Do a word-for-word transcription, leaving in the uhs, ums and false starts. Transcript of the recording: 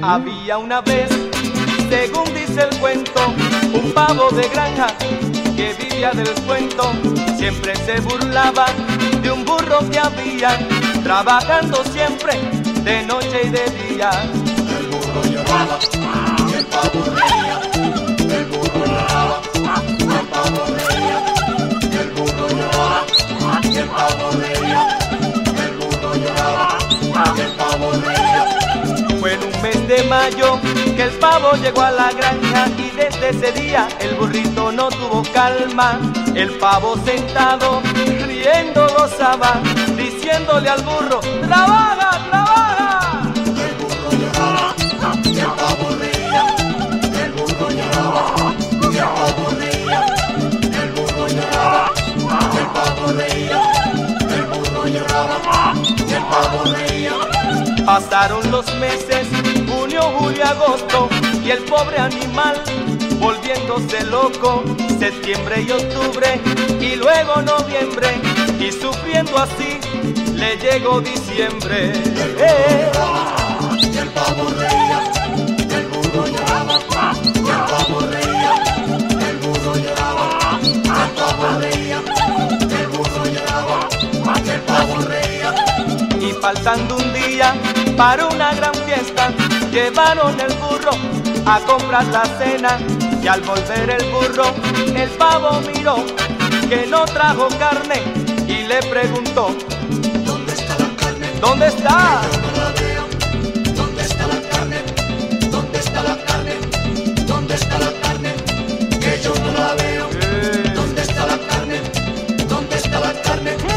Había una vez, según dice el cuento, un pavo de granja que vivía del cuento. Siempre se burlaba de un burro que había, trabajando siempre de noche y de día. El burro lloraba y el pavo reía. El burro lloraba y el pavo reía. El burro lloraba y el pavo reía. El burro lloraba y el pavo reía. Fue en un mes de mayo que el pavo llegó a la granja y desde ese día el burrito no tuvo calma. El pavo sentado, riendo gozaba, diciéndole al burro: ¡trabaja, trabaja! El burro lloraba y el pavo reía. El burro lloraba y el pavo reía. El burro lloraba y el pavo reía. El burro lloraba y el pavo reía. Pasaron los meses, junio, julio, agosto, y el pobre animal volviéndose loco. Septiembre y octubre, y luego noviembre, y sufriendo así, le llegó diciembre. Eh. Y el pavo reía. El burro lloraba y el pavo reía. El burro lloraba y el pavo reía. El burro lloraba y el pavo reía. Y faltando un día para una gran fiesta, llevaron el burro a comprar la cena. Y al volver el burro, el pavo miró que no trajo carne y le preguntó: ¿Dónde está la carne? ¿dónde está? Yo no la veo. ¿Dónde está la carne? ¿Dónde está la carne? ¿Dónde está la carne? Que yo no la veo. Eh. ¿Dónde está la carne? ¿Dónde está la carne?